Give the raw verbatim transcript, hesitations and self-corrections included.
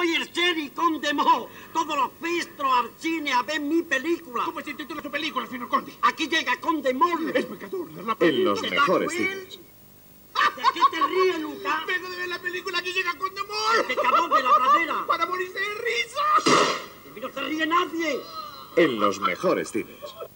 soy el Sherry Conde Mo. Todos los pistros al cine a ver mi película. ¿Cómo se titula su película, señor Conde? Aquí llega Conde Mol. Es pecador, la En los ¿Te mejores das cines. ¿De qué te ríes, Lucas? Vengo de ver la película que llega Conde Mol. Pecador de la pradera. Para morirse de risa. De mí no se ríe nadie. En los mejores cines.